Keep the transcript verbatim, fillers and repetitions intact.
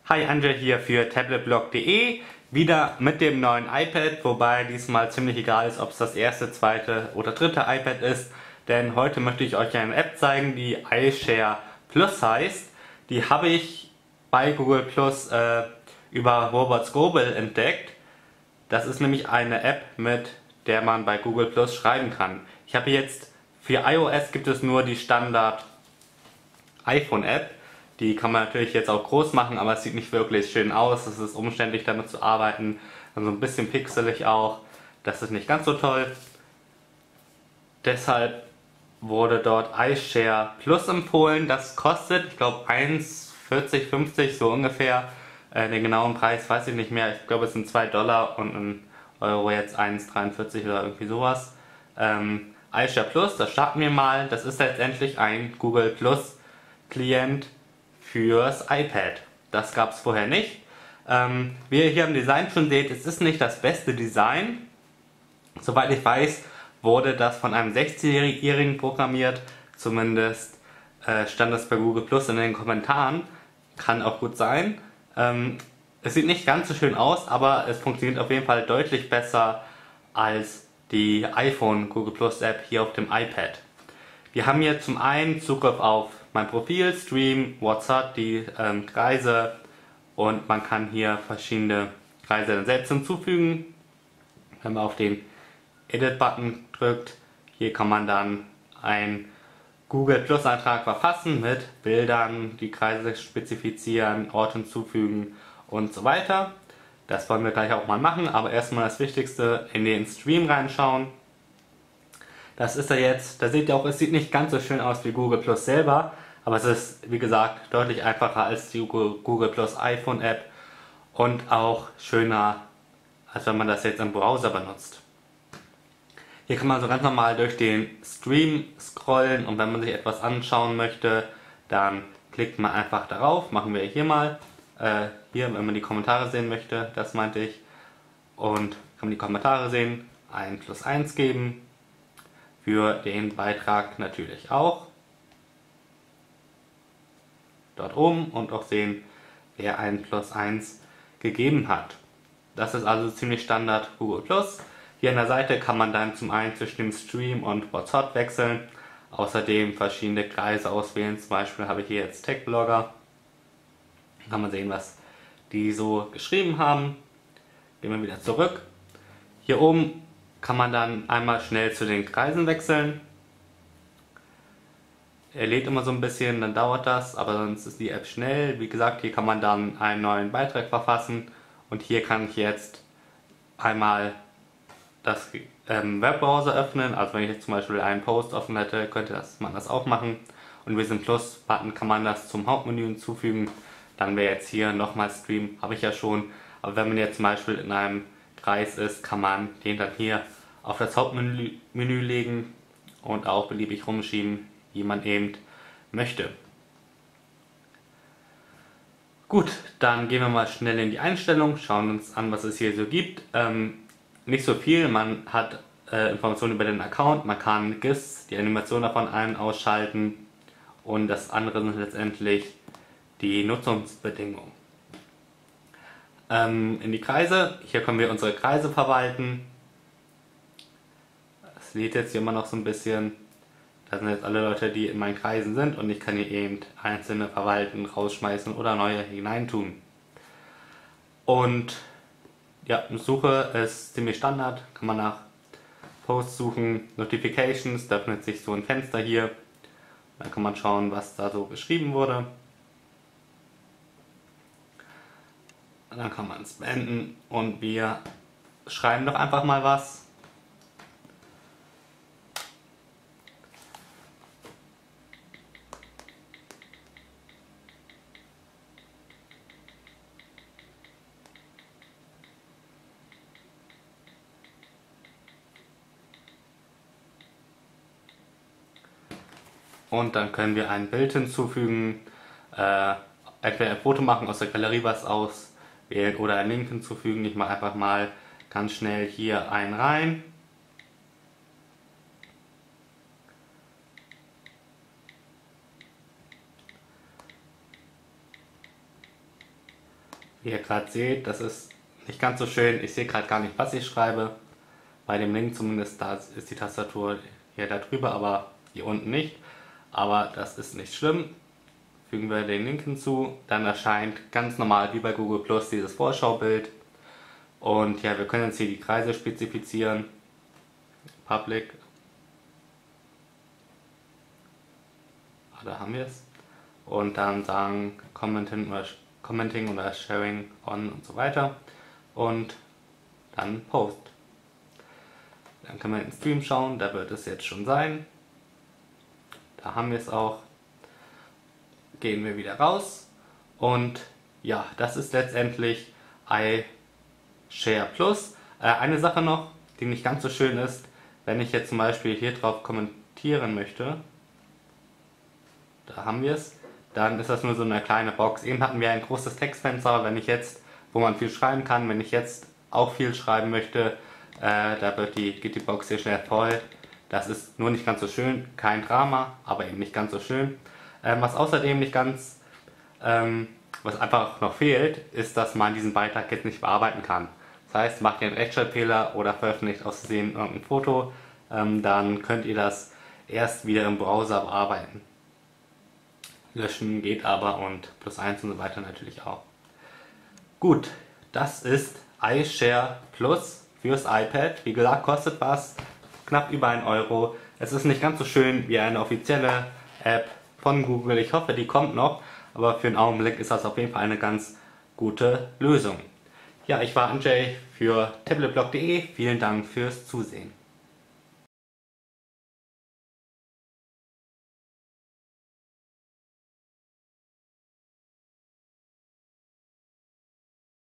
Hi, Anja hier für tabletblog punkt de, wieder mit dem neuen iPad, wobei diesmal ziemlich egal ist, ob es das erste, zweite oder dritte iPad ist, denn heute möchte ich euch eine App zeigen, die iShare Plus heißt. Die habe ich bei Google Plus äh, über Robots Global entdeckt. Das ist nämlich eine App, mit der man bei Google Plus schreiben kann. Ich habe jetzt, für iOS gibt es nur die Standard iPhone-App. Die kann man natürlich jetzt auch groß machen, aber es sieht nicht wirklich schön aus. Es ist umständlich damit zu arbeiten. Also ein bisschen pixelig auch. Das ist nicht ganz so toll. Deshalb wurde dort iShare Plus empfohlen. Das kostet, ich glaube, eins vierzig, fünfzig so ungefähr. Äh, den genauen Preis weiß ich nicht mehr. Ich glaube, es sind zwei Dollar und ein Euro jetzt eins dreiundvierzig oder irgendwie sowas. Ähm, iShare Plus, das starten wir mal. Das ist letztendlich ein Google Plus Klient fürs iPad. Das gab es vorher nicht. Ähm, wie ihr hier im Design schon seht, es ist nicht das beste Design. Soweit ich weiß, wurde das von einem sechzehnjährigen programmiert. Zumindest äh, stand das bei Google Plus in den Kommentaren. Kann auch gut sein. Ähm, es sieht nicht ganz so schön aus, aber es funktioniert auf jeden Fall deutlich besser als die iPhone Google Plus App hier auf dem iPad. Wir haben hier zum einen Zugriff auf mein Profil, Stream, WhatsApp, die ähm, Kreise, und man kann hier verschiedene Kreise dann selbst hinzufügen. Wenn man auf den Edit-Button drückt, hier kann man dann einen Google Plus Eintrag verfassen mit Bildern, die Kreise spezifizieren, Ort hinzufügen und so weiter. Das wollen wir gleich auch mal machen, aber erstmal das Wichtigste, in den Stream reinschauen. Das ist er jetzt. Da seht ihr auch, es sieht nicht ganz so schön aus wie Google Plus selber, aber es ist, wie gesagt, deutlich einfacher als die Google Plus iPhone App und auch schöner, als wenn man das jetzt im Browser benutzt. Hier kann man so ganz normal durch den Stream scrollen, und wenn man sich etwas anschauen möchte, dann klickt man einfach darauf. Machen wir hier mal. Äh, hier, wenn man die Kommentare sehen möchte, das meinte ich. Und kann man die Kommentare sehen, ein plus eins geben. Für den Beitrag natürlich auch. Dort oben, und auch sehen, wer ein plus eins gegeben hat. Das ist also ziemlich Standard Google Plus. Hier an der Seite kann man dann zum einen zwischen dem Stream und WhatsApp wechseln. Außerdem verschiedene Kreise auswählen. Zum Beispiel habe ich hier jetzt Tech-Blogger. Hier kann man sehen, was die so geschrieben haben. Gehen wir wieder zurück. Hier oben kann man dann einmal schnell zu den Kreisen wechseln. Er lädt immer so ein bisschen, dann dauert das, aber sonst ist die App schnell. Wie gesagt, hier kann man dann einen neuen Beitrag verfassen, und hier kann ich jetzt einmal das ähm, Webbrowser öffnen. Also wenn ich jetzt zum Beispiel einen Post offen hätte, könnte das, man das auch machen. Und mit diesem Plus-Button kann man das zum Hauptmenü hinzufügen. Dann wäre jetzt hier nochmal Stream, habe ich ja schon. Aber wenn man jetzt zum Beispiel in einem Kreis ist, kann man den dann hier auf das Hauptmenü Menü legen und auch beliebig rumschieben, wie man eben möchte. Gut, dann gehen wir mal schnell in die Einstellung, schauen uns an, was es hier so gibt. Ähm, nicht so viel, man hat äh, Informationen über den Account, man kann GIFs, die Animation davon ein- und ausschalten, und das andere sind letztendlich die Nutzungsbedingungen. Ähm, in die Kreise, hier können wir unsere Kreise verwalten. Es lädt jetzt hier immer noch so ein bisschen. Das sind jetzt alle Leute, die in meinen Kreisen sind, und ich kann hier eben einzelne verwalten, rausschmeißen oder neue hineintun. Und ja, Suche ist ziemlich Standard, kann man nach Posts suchen, Notifications, da öffnet sich so ein Fenster hier. Dann kann man schauen, was da so geschrieben wurde. Und dann kann man es beenden, und wir schreiben doch einfach mal was. Und dann können wir ein Bild hinzufügen, äh, entweder ein Foto machen, aus der Galerie was auswählen oder einen Link hinzufügen. Ich mache einfach mal ganz schnell hier einen rein. Wie ihr gerade seht, das ist nicht ganz so schön. Ich sehe gerade gar nicht, was ich schreibe. Bei dem Link zumindest, da ist die Tastatur hier da drüber, aber hier unten nicht. Aber das ist nicht schlimm. Fügen wir den Link hinzu, dann erscheint ganz normal wie bei Google Plus dieses Vorschaubild. Und ja, wir können jetzt hier die Kreise spezifizieren. Public. Ah, da haben wir es. Und dann sagen Commenting oder, Commenting oder Sharing on und so weiter. Und dann Post. Dann können wir in den Stream schauen, da wird es jetzt schon sein. Da haben wir es auch. Gehen wir wieder raus. Und ja, das ist letztendlich iShare Plus. Äh, eine Sache noch, die nicht ganz so schön ist, wenn ich jetzt zum Beispiel hier drauf kommentieren möchte, da haben wir es, dann ist das nur so eine kleine Box. Eben hatten wir ein großes Textfenster, wenn ich jetzt, wo man viel schreiben kann, wenn ich jetzt auch viel schreiben möchte, äh, da wird die, geht die Box hier schnell voll. Das ist nur nicht ganz so schön, kein Drama, aber eben nicht ganz so schön. Ähm, was außerdem nicht ganz, ähm, was einfach noch fehlt, ist, dass man diesen Beitrag jetzt nicht bearbeiten kann. Das heißt, macht ihr einen Rechtschreibfehler oder veröffentlicht aus Versehen irgendein Foto, ähm, dann könnt ihr das erst wieder im Browser bearbeiten. Löschen geht aber und plus eins und so weiter natürlich auch. Gut, das ist iShare Plus fürs iPad. Wie gesagt, kostet was, knapp über ein Euro. Es ist nicht ganz so schön wie eine offizielle App von Google. Ich hoffe, die kommt noch, aber für den Augenblick ist das auf jeden Fall eine ganz gute Lösung. Ja, ich war Andrzej für tabletblog punkt de. Vielen Dank fürs Zusehen.